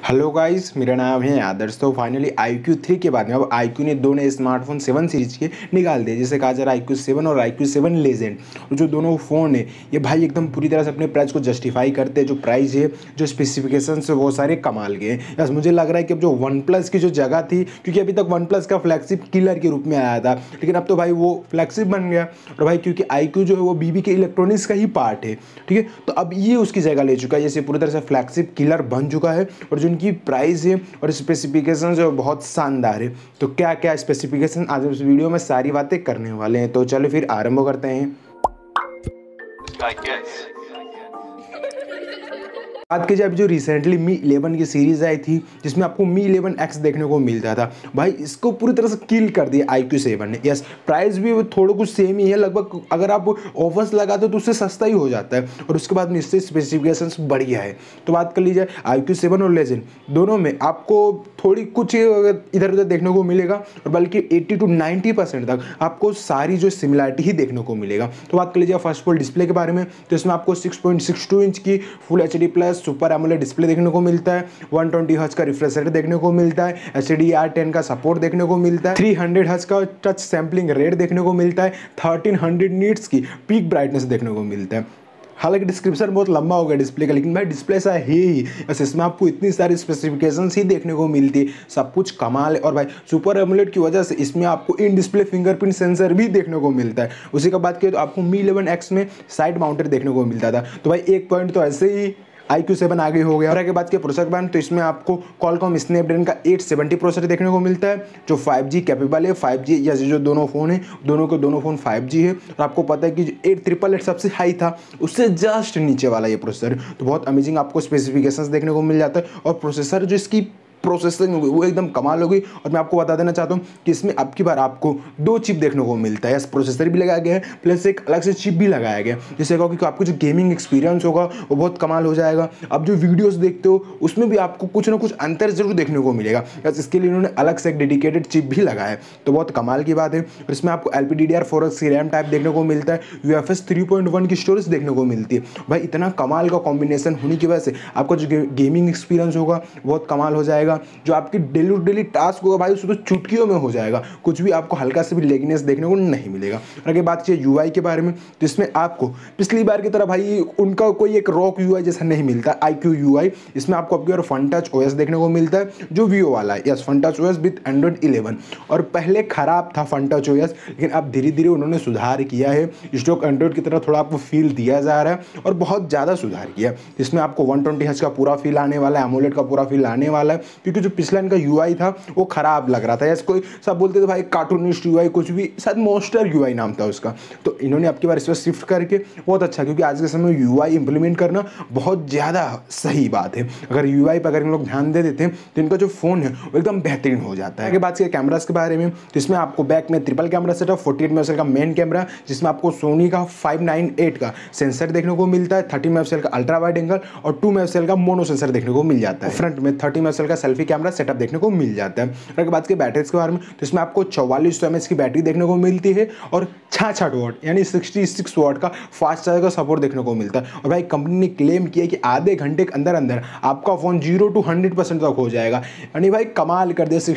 Hello guys, मेरा नाम है आदर्श। तो फाइनली iQOO 3 के बाद में अब iQOO ने दो नए स्मार्टफोन 7 सीरीज के निकाल दिए, जिसे कहा जा रहा है iQOO 7 और iQOO 7 लेजेंड। और जो दोनों फ़ोन है ये भाई एकदम पूरी तरह से अपने प्राइस को जस्टिफाई करते हैं। जो प्राइस है, जो स्पेसिफिकेशन है, वो सारे कमाल के हैं। बस मुझे लग रहा है कि अब जो वन प्लस की जो जगह थी, क्योंकि अभी तक वन प्लस का फ्लैगशिप किलर के रूप में आया था, लेकिन अब तो भाई वो फ्लैगशिप बन गया। और भाई क्योंकि iQOO जो है वो BB के इलेक्ट्रॉनिक्स का ही पार्ट है, ठीक है। तो अब ये उसकी जगह ले चुका है, जैसे पूरी तरह से फ्लैगशिप किलर बन चुका है। और जो उनकी प्राइस है और स्पेसिफिकेशन जो बहुत शानदार है। तो क्या क्या स्पेसिफिकेशन आज इस वीडियो में सारी बातें करने वाले हैं। तो चलो फिर आरंभ करते हैं। बात की जाए जो रिसेंटली Mi 11 की सीरीज आई थी, जिसमें आपको Mi 11X देखने को मिलता था, भाई इसको पूरी तरह से किल कर दिया iQOO 7 ने। यस, प्राइस भी थोड़ा कुछ सेम ही है लगभग, अगर आप ऑफर्स लगाते हो तो उससे सस्ता ही हो जाता है। और उसके बाद में इससे स्पेसिफिकेशंस बढ़िया है। तो बात कर ली जाए iQOO 7 और लेजेंड, दोनों में आपको थोड़ी कुछ इधर उधर देखने को मिलेगा, और बल्कि 80 to 90% तक आपको सारी जो सिमिलरिटी ही देखने को मिलेगा। तो बात कर लीजिए फर्स्ट ऑफ ऑल डिस्प्ले के बारे में, तो इसमें आपको 6.62 इंच की full HD plus super AMOLED display देखने को मिलता है। 120 हर्ट्ज का रिफ्रेश रेट देखने को मिलता है। HDR10 का सपोर्ट देखने को मिलता है। 300 हर्ट्ज का टच सैम्पलिंग रेट देखने को मिलता है। 1300 नीट्स की पीक ब्राइटनेस देखने को मिलता है। हालांकि डिस्क्रिप्शन बहुत लंबा हो गया डिस्प्ले का, लेकिन भाई डिस्प्ले ऐसा है ही, बस इसमें आपको इतनी सारी स्पेसिफिकेशंस ही देखने को मिलती है, सब कुछ कमाल है। और भाई सुपर एमोलेड की वजह से इसमें आपको इन डिस्प्ले फिंगरप्रिंट सेंसर भी देखने को मिलता है। उसी का बात करें तो आपको Mi 11X में साइड माउंटेड देखने को मिलता था। तो भाई एक पॉइंट तो ऐसे ही iQOO 7 आगे हो गया। और आगे बात की प्रोसेसर बात, तो इसमें आपको Qualcomm Snapdragon का 870 प्रोसेसर देखने को मिलता है, जो 5G कैपेबल है। 5G या जो दोनों फ़ोन है, दोनों फ़ोन 5G है। और आपको पता है कि 8888 सबसे हाई था, उससे जस्ट नीचे वाला ये प्रोसेसर। तो बहुत अमेजिंग आपको स्पेसिफिकेशंस देखने को मिल जाता है। और प्रोसेसर जो इसकी प्रोसेसिंग होगी वो एकदम कमाल होगी। और मैं आपको बता देना चाहता हूँ कि इसमें अब की बार आपको 2 चिप देखने को मिलता है। प्रोसेसर भी लगाया गया है, प्लस एक अलग से चिप भी लगाया गया है, जिससे कि आपको जो गेमिंग एक्सपीरियंस होगा वो बहुत कमाल हो जाएगा। अब जो वीडियोस देखते हो उसमें भी आपको कुछ ना कुछ अंतर जरूर देखने को मिलेगा। इसके लिए इन्होंने अलग से एक डेडिकेटेड चिप भी लगाया है, तो बहुत कमाल की बात है। और इसमें आपको LPDDR4X की रैम टाइप देखने को मिलता है। UFS 3.1 की स्टोरेज देखने को मिलती है। भाई इतना कमाल का कॉम्बिनेशन होने की वजह से आपका जो गेमिंग एक्सपीरियंस होगा बहुत कमाल हो जाएगा। जो आपकी डेली टास्क होगा भाई उसको तो चुटकियों में हो जाएगा, कुछ भी आपको हल्का से भी लेगनेस देखने को नहीं मिलेगा। और अगर बात की UI के बारे में, तो इसमें आपको पिछली बार की तरह भाई उनका कोई एक रॉक UI जैसा नहीं मिलता iQOO UI। इसमें आपको अब फन टच OS देखने को मिलता है, जो Vivo वाला है। Yes, fun touch OS with Android 11। और पहले खराब था फन टच OS, लेकिन अब धीरे धीरे उन्होंने सुधार किया है। स्टॉक एंड्रॉइड की तरह थोड़ा आपको फील दिया जा रहा है, और बहुत ज़्यादा सुधार किया। इसमें आपको 120 हर्ट्ज का पूरा फील आने वाला है, एमोलेड का पूरा फील आने वाला है। क्योंकि जो पिछला इनका UI था वो खराब लग रहा था, जैसे कोई सब बोलते थे भाई कार्टूनिस्ट UI, कुछ भी, शायद मॉन्स्टर UI नाम था उसका। तो इन्होंने आपकी बार इस पर शिफ्ट करके बहुत अच्छा, क्योंकि आज के समय UI इंप्लीमेंट करना बहुत ज़्यादा सही बात है। अगर UI पर अगर इन लोग ध्यान दे देते हैं तो इनका जो फ़ोन है वो एकदम बेहतरीन हो जाता है। बात करें कैमरास के बारे में, तो इसमें आपको बैक में ट्रिपल कैमरा सेटअप, 48 मेगापिक्सल का मेन कैमरा, जिसमें आपको सोनी का 598 का सेंसर देखने को मिलता है, 30 मेगापिक्सल का अल्ट्रा वाइड एंगल और 2 मेगापिक्सल का मोनो सेंसर देखने को मिल जाता है। फ्रंट में 30 मेगापिक्सल का सेल्फी कैमरा सेटअप देखने को मिल जाता है। अगर बात करें बैटरीज के बारे में, तो इसमें आपको 4400 mAh की बैटरी देखने को मिलती है, और 66 वॉट यानी 66 वॉट का फास्ट चार्जर का सपोर्ट देखने को मिलता है। और भाई कंपनी ने क्लेम किया कि आधे घंटे के अंदर अंदर आपका फोन 0 to 100% तक हो जाएगा। यानी भाई कमाल कर दिया,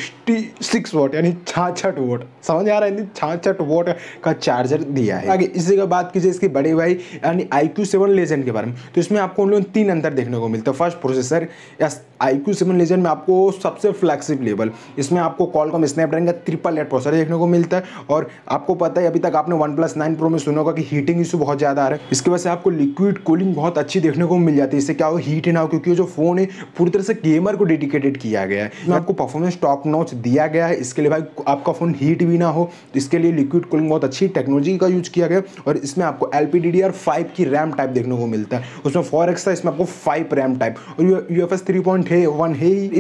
66 वॉट यानी 66 वॉट, समझ आ रहा है, 66 वॉट का चार्जर दिया है। आगे इसी का बात कीजिए इसके बड़े भाई यानी iQOO 7 लेजेंड के बारे में, तो इसमें आपको उन लोगों 3 अंतर देखने को मिलता है। First processor, yes iQOO 7 legend में आपको सबसे फ्लैगशिप लेवल, इसमें आपको Qualcomm Snapdragon का 888 प्रोसेसर देखने को मिलता है। और आपको पता है अभी तक आपने OnePlus 9 Pro में सुना होगा कि हीटिंग इशू बहुत ज़्यादा आ रहा है, इसकी वजह से आपको लिक्विड कूलिंग बहुत अच्छी देखने को मिल जाती है। इससे क्या हो, हीट ना हो, क्योंकि जो फोन है पूरी तरह से गेमर को डेडिकेटेड किया गया है। इसमें आपको परफॉर्मेंस टॉप नॉच दिया गया है, इसके लिए भाई आपका फोन हीट भी ना हो, तो इसके लिए लिक्विड कूलिंग बहुत अच्छी टेक्नोलॉजी का यूज किया गया। और इसमें आपको LPDDR5 की रैम टाइप देखने को मिलता है, उसमें 4X था, इसमें आपको 5 रैम टाइप, और UFS 3.1 है। इस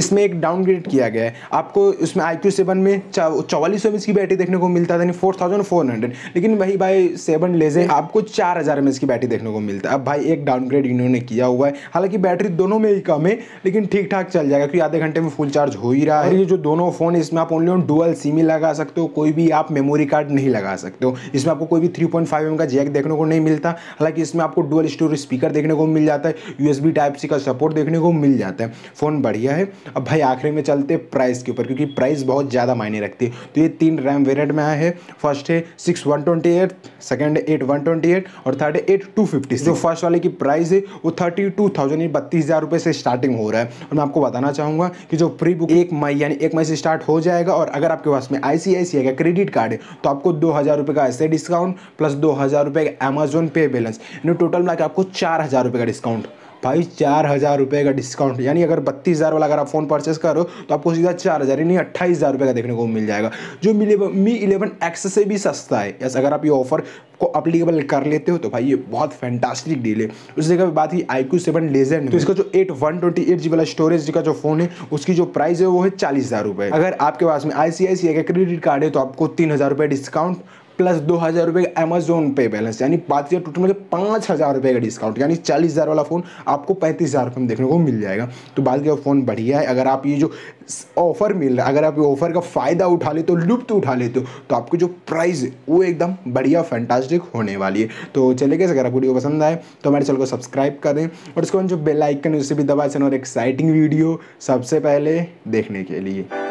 इसमें एक डाउनग्रेड किया गया है। आपको इसमें iQ7 में 4400 mAh की बैटरी देखने को मिलता था, यानी 4400, लेकिन वही भाई 7 लेजेंड आपको 4000 mAh की बैटरी देखने को मिलता है। अब भाई एक डाउनग्रेड इन्होंने किया हुआ है, हालांकि बैटरी दोनों में ही कम है, लेकिन ठीक ठाक चल जाएगा क्योंकि आधे घंटे में फुल चार्ज हो ही रहा है। ये जो दोनों फोन है इसमें आप ओनली ऑन डुअल सिम ही लगा सकते हो, कोई भी आप मेमोरी कार्ड नहीं लगा सकते हो। इसमें आपको कोई भी 3.5 mm का जैक देखने को नहीं मिलता, हालांकि इसमें आपको डुअल स्टोरेज स्पीकर देखने को मिल जाता है, USB Type-C का सपोर्ट देखने को मिल जाता है। फ़ोन बढ़िया है। अब भाई आखिरी में चलते प्राइस के ऊपर, क्योंकि प्राइस बहुत ज़्यादा मायने रखती है। तो ये 3 रैम वेरिएंट में आया है। फर्स्ट है 6/128, सेकंड है 8/128 और थर्ड है 8/256। जो फर्स्ट वाले की प्राइस है वो 32,000 32,000 रुपये से स्टार्टिंग हो रहा है। और मैं आपको बताना चाहूँगा कि जो प्री बुक 1 मई यानी 1 मई से स्टार्ट हो जाएगा, और अगर आपके पास में ICICI का क्रेडिट कार्ड है तो आपको 2,000 रुपये का ऐसे डिस्काउंट प्लस 2,000 रुपये का अमेजोन पे बैलेंस, यानी टोटल मिला के आपको 4,000 रुपये का डिस्काउंट। भाई 4,000 रुपये का डिस्काउंट, यानी अगर 32,000 वाला अगर आप फ़ोन परचेस करो तो आपको सीधा 4,000 यानी 28,000 रुपये का देखने को मिल जाएगा, जो Mi 11X से भी सस्ता है। यस, अगर आप ये ऑफर को अप्लीकेबल कर लेते हो तो भाई ये बहुत फैंटास्टिक डील है। उस जगह पे बात की iQ7 लेजेंड, तो इसका जो 8/128GB वाला स्टोरेज का जो फ़ोन है उसकी जो प्राइस है वो है 40,000 रुपये। अगर आपके पास में ICICI का क्रेडिट कार्ड है तो आपको 3,000 रुपये डिस्काउंट प्लस 2,000 रुपये का अमेजोन पे बैलेंस, यानी बात किया टोटल में 5,000 रुपये का डिस्काउंट, यानी 40,000 वाला फ़ोन आपको 35,000 रुपये में देखने को मिल जाएगा। तो बात किया फ़ोन बढ़िया है। अगर आप ये जो ऑफर मिल रहा है, अगर आप ये ऑफर का फ़ायदा उठा लेते हो, लुत्फ़ उठा लेते हो, तो आपकी जो प्राइस है वो एकदम बढ़िया फैंटास्टिक होने वाली है। तो चलिए गाइस, अगर आपको वीडियो पसंद आए तो हमारे चैनल को सब्सक्राइब करें और उसके बाद जो बेल आइकन है उसे भी दबाएं और एक्साइटिंग वीडियो सबसे पहले देखने के लिए।